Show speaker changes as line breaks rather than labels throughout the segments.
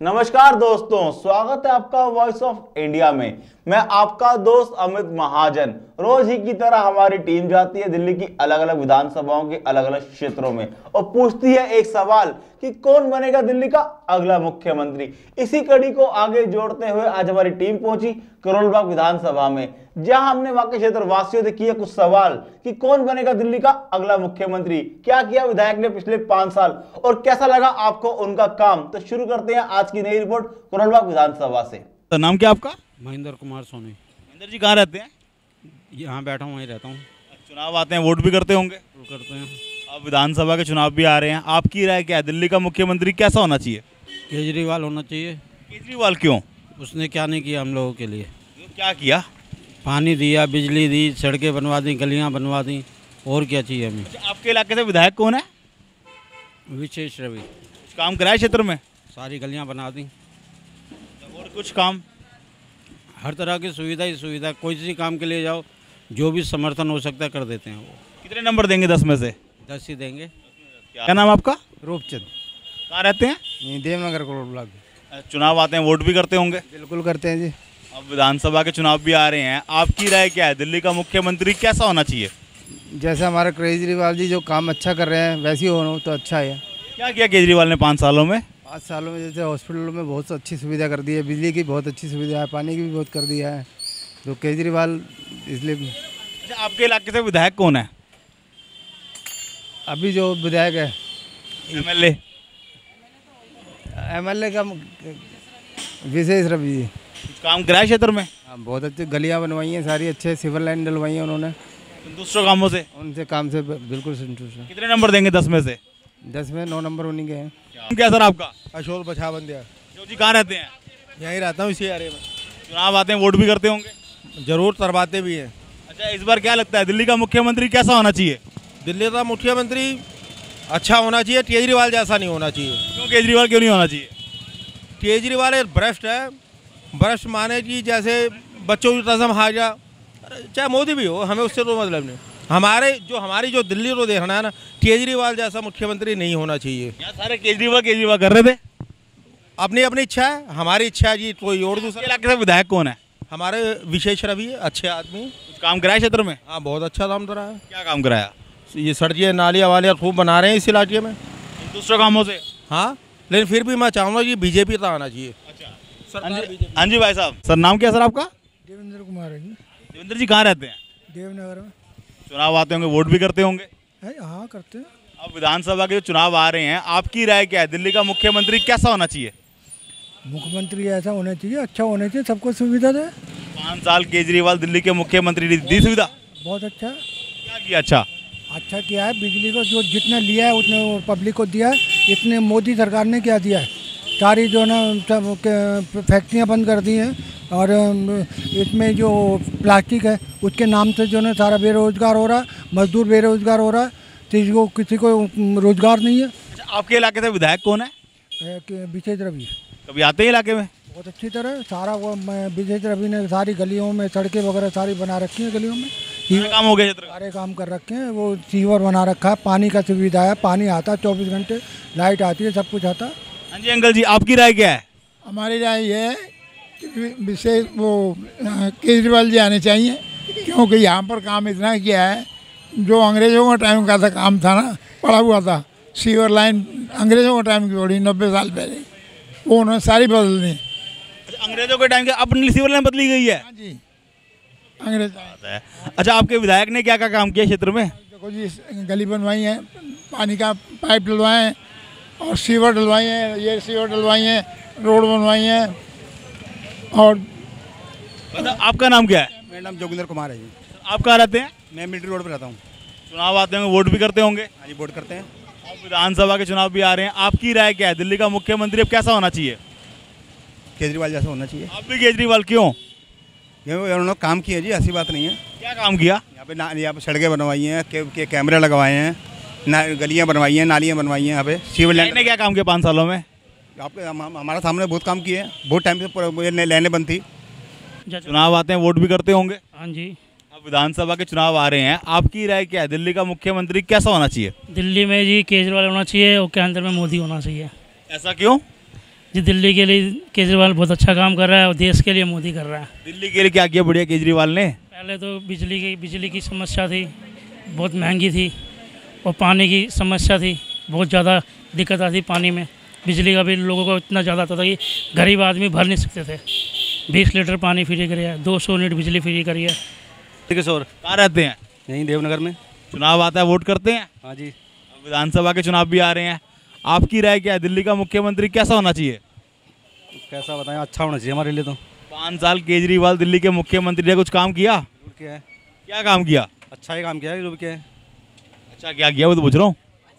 नमस्कार दोस्तों, स्वागत है आपका वॉइस ऑफ इंडिया में। मैं आपका दोस्त अमित महाजन। रोज ही की तरह हमारी टीम जाती है दिल्ली की अलग अलग विधानसभाओं के अलग अलग क्षेत्रों में और पूछती है एक सवाल कि कौन बनेगा दिल्ली का अगला मुख्यमंत्री। इसी कड़ी को आगे जोड़ते हुए आज हमारी टीम पहुंची करोल बाग विधानसभा में, जहां हमने वहां के क्षेत्र वासियों से किए कुछ सवाल कि कौन बनेगा दिल्ली का अगला मुख्यमंत्री, क्या किया विधायक ने पिछले 5 साल और कैसा लगा आपको उनका काम। तो शुरू करते हैं आज की नई रिपोर्ट करोल बाग विधानसभा से।
तो नाम क्या आपका?
महेंद्र कुमार सोनी।
महेंद्र जी कहाँ रहते हैं?
यहाँ बैठा हूँ, वहीं रहता हूँ।
चुनाव आते हैं, वोट भी करते होंगे?
वो करते हैं।
अब विधानसभा के चुनाव भी आ रहे हैं, आपकी राय क्या है? दिल्ली का मुख्यमंत्री कैसा होना चाहिए?
केजरीवाल होना चाहिए।
केजरीवाल क्यों?
उसने क्या नहीं किया हम लोगों के लिए।
क्या किया?
पानी दिया, बिजली दी, सड़कें बनवा दी, गलियाँ बनवा दी, और क्या चाहिए हमें।
आपके इलाके से विधायक कौन है?
विशेष रवि।
कुछ काम कराए क्षेत्र में?
सारी गलियाँ बना दी।
और कुछ काम?
हर तरह की सुविधा ही सुविधा, कोई सी काम के लिए जाओ, जो भी समर्थन हो सकता है कर देते हैं वो।
कितने नंबर देंगे 10 में से?
10 ही देंगे।
क्या नाम आपका?
रूपचंद।
कहाँ रहते हैं?
देवनगर करोल ब्लॉक।
चुनाव आते हैं, वोट भी करते होंगे?
बिल्कुल करते हैं जी।
अब विधानसभा के चुनाव भी आ रहे हैं, आपकी राय क्या है? दिल्ली का मुख्यमंत्री कैसा होना चाहिए?
जैसे हमारे केजरीवाल जी जो काम अच्छा कर रहे हैं वैसे ही होना तो अच्छा है।
क्या किया केजरीवाल ने 5 सालों में?
5 सालों में जैसे हॉस्पिटलों में बहुत अच्छी सुविधा कर दी है, बिजली की बहुत अच्छी सुविधा है, पानी की भी बहुत कर दिया है, तो केजरीवाल इसलिए।
अच्छा, आपके इलाके से विधायक कौन है?
अभी जो विधायक है
एमएलए
एमएलए का विशेष रवि जी।
कुछ काम कराए क्षेत्र में?
हाँ, बहुत अच्छी गलियाँ बनवाई हैं, सारी अच्छे सिविल लाइन डलवाई हैं उन्होंने।
दूसरों कामों से?
उनसे काम से बिल्कुल संतुष्ट है।
कितने नंबर देंगे 10 में से?
10 में 9 नंबर उन्हीं के हैं।
क्या सर आपका?
अशोक बछा बंदिया।
जो जी कहाँ रहते हैं?
यहीं रहता हूँ इसी एरिया में।
चुनाव आते हैं, वोट भी करते होंगे?
जरूर करवाते भी हैं।
अच्छा, इस बार क्या लगता है दिल्ली का मुख्यमंत्री कैसा होना चाहिए?
दिल्ली का मुख्यमंत्री अच्छा होना चाहिए, केजरीवाल जैसा नहीं होना चाहिए।
क्यों केजरीवाल क्यों नहीं होना चाहिए?
केजरीवाल एक भ्रष्ट है। भ्रष्ट माने कि जैसे बच्चों की कसम खा जा, चाहे मोदी भी हो, हमें उससे तो मतलब नहीं। हमारी जो दिल्ली को देखना है ना, केजरीवाल जैसा मुख्यमंत्री नहीं होना चाहिए।
यहाँ सारे केजरीवाल कर रहे थे।
अपनी अपनी इच्छा है, हमारी इच्छा है जी कोई और दूसरा।
इलाके से विधायक कौन है?
हमारे विशेष रवि है, अच्छे आदमी।
कुछ काम कराए क्षेत्र में?
हाँ, बहुत अच्छा काम कर रहा है।
क्या काम कराया?
ये सड़कें नालियाँ वालियाँ खूब बना रहे हैं इस इलाके में।
दूसरों कामों से?
हाँ, लेकिन फिर भी मैं चाहूँगा कि बीजेपी का आना चाहिए।
हाँ जी भाई साहब। सर नाम क्या है सर आपका?
देवेंद्र कुमार है जी।
देवेंद्र जी कहाँ रहते हैं?
देवनगर में।
चुनाव आते होंगे, वोट भी करते होंगे?
हाँ, करते हैं।
अब विधानसभा के जो चुनाव आ रहे हैं, आपकी राय क्या है? दिल्ली का मुख्यमंत्री कैसा होना चाहिए?
मुख्यमंत्री ऐसा होना चाहिए, अच्छा होना चाहिए, सबको सुविधा दे।
5 साल केजरीवाल दिल्ली के मुख्यमंत्री ने दी सुविधा?
बहुत अच्छा।
क्या किया अच्छा?
अच्छा किया है, बिजली को जो जितना लिया है उतने पब्लिक को दिया है, इतने मोदी सरकार ने क्या दिया है। सारी जो ना सब फैक्ट्रियाँ बंद कर दी हैं और इसमें जो प्लास्टिक है उसके नाम से जो ना सारा बेरोजगार हो रहा है, मजदूर बेरोजगार हो रहा है, किसी को रोजगार नहीं है।
अच्छा, आपके इलाके से विधायक कौन है?
विशेष रवि।
कभी आते हैं इलाके में?
बहुत अच्छी तरह सारा वो विशेष रवि ने सारी गलियों में सड़कें वगैरह सारी बना रखी हैं, गलियों में
क्या काम हो गया क्षेत्र का?
सारे काम कर रखे हैं। वो सीवर बना रखा है, पानी का सुविधा है, पानी आता है 24 घंटे, लाइट आती है, सब कुछ आता है।
हाँ जी अंकल जी, आपकी राय क्या है?
हमारी राय ये है कि विशेष वो केजरीवाल जी आने चाहिए, क्योंकि यहाँ पर काम इतना किया है जो अंग्रेज़ों का टाइम का था, काम था ना, पड़ा हुआ था। सीवर लाइन अंग्रेज़ों के टाइम की बड़ी 90 साल पहले, वो उन्होंने सारी बदल दी।
अंग्रेजों के टाइम के अपनी सिविल लाइन बदली गई है?
हाँ जी, अंग्रेज।
अच्छा, आपके विधायक ने क्या क्या काम किया क्षेत्र में?
देखो जी, गली बनवाई है, पानी का पाइप डलवाए हैं और सीवर डलवाई हैं, ये सीवर डलवाई हैं, रोड बनवाई हैं। और
आपका नाम क्या है?
मेरा नाम जोगिंदर कुमार है जी।
आप कहाँ रहते हैं?
मैं मिलिट्री रोड पर रहता हूँ।
चुनाव आते होंगे, वोट भी करते होंगे?
हाँ जी, वोट करते हैं।
अब विधानसभा के चुनाव भी आ रहे हैं, आपकी राय क्या है? दिल्ली का मुख्यमंत्री अब कैसा होना चाहिए?
केजरीवाल जैसा होना चाहिए।
आप भी केजरीवाल क्यों?
उन्होंने काम किया जी, ऐसी बात नहीं है।
क्या काम किया?
यहाँ पे सड़कें बनवाई हैं, कैमरे लगवाए हैं, गलियाँ बनवाई हैं, नालियाँ बनवाई हैं, यहाँ पे सीवर लाइन
ने क्या काम किया 5 सालों में?
आपके हमारे सामने बहुत काम किए हैं, बहुत टाइम से लाइनें बंद थी।
चुनाव आते हैं, वोट भी करते होंगे?
हाँ जी।
अब विधानसभा के चुनाव आ रहे हैं, आपकी राय क्या है? दिल्ली का मुख्यमंत्री कैसा होना चाहिए?
दिल्ली में जी केजरीवाल होना चाहिए और केंद्र में मोदी होना चाहिए।
ऐसा क्यों?
जी दिल्ली के लिए केजरीवाल बहुत अच्छा काम कर रहा है और देश के लिए मोदी कर रहा है।
दिल्ली के लिए क्या किया बढ़िया केजरीवाल ने?
पहले तो बिजली की समस्या थी, बहुत महंगी थी, और पानी की समस्या थी, बहुत ज़्यादा दिक्कत आती पानी में। बिजली का बिल लोगों को इतना ज़्यादा आता था कि गरीब आदमी भर नहीं सकते थे। 20 लीटर पानी फ्री करी है, 200 यूनिट बिजली फ्री करी है।
किशोर कहाँ रहते हैं?
यहीं देवनगर में।
चुनाव आता है, वोट करते हैं?
हाँ जी।
विधानसभा के चुनाव भी आ रहे हैं, आपकी राय क्या है? दिल्ली का मुख्यमंत्री कैसा होना चाहिए?
कैसा बताएं, अच्छा होना चाहिए हमारे लिए तो।
5 साल केजरीवाल दिल्ली के मुख्यमंत्री ने कुछ काम किया?
क्या है,
क्या काम किया?
अच्छा ही काम किया है, जो भी क्या है।
अच्छा क्या किया वो तो पूछ रहा हूँ।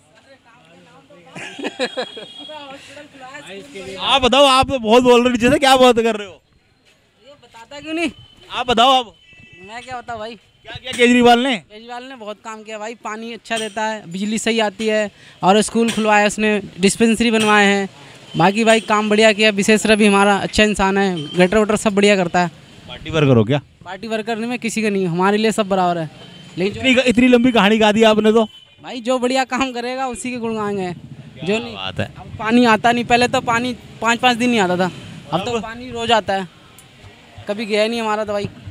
आप बताओ, आप तो बहुत बोल रहे हो, जैसे क्या बात कर रहे हो?
ये बताता क्यों नहीं?
आप बताओ। आप
मैं क्या बताऊँ भाई?
क्या किया केजरीवाल ने?
केजरीवाल ने बहुत काम किया भाई। पानी अच्छा देता है, बिजली सही आती है, और स्कूल खुलवाया उसने, डिस्पेंसरी बनवाए हैं। बाकी भाई काम बढ़िया किया। विशेषकर भी हमारा अच्छा इंसान है, गटर वटर सब बढ़िया करता है।
पार्टी वर्कर हो क्या?
पार्टी वर्कर में किसी का नहीं, हमारे लिए सब बराबर है। लेकिन
इतनी लंबी कहानी गा दी आपने तो।
भाई जो बढ़िया काम करेगा उसी के गुण गाएंगे। जो नहीं
बात है।
अब पानी आता नहीं, पहले तो पानी 5-5 दिन नहीं आता था, अब तो पानी रोज आता है। कभी गया नहीं हमारा तो भाई।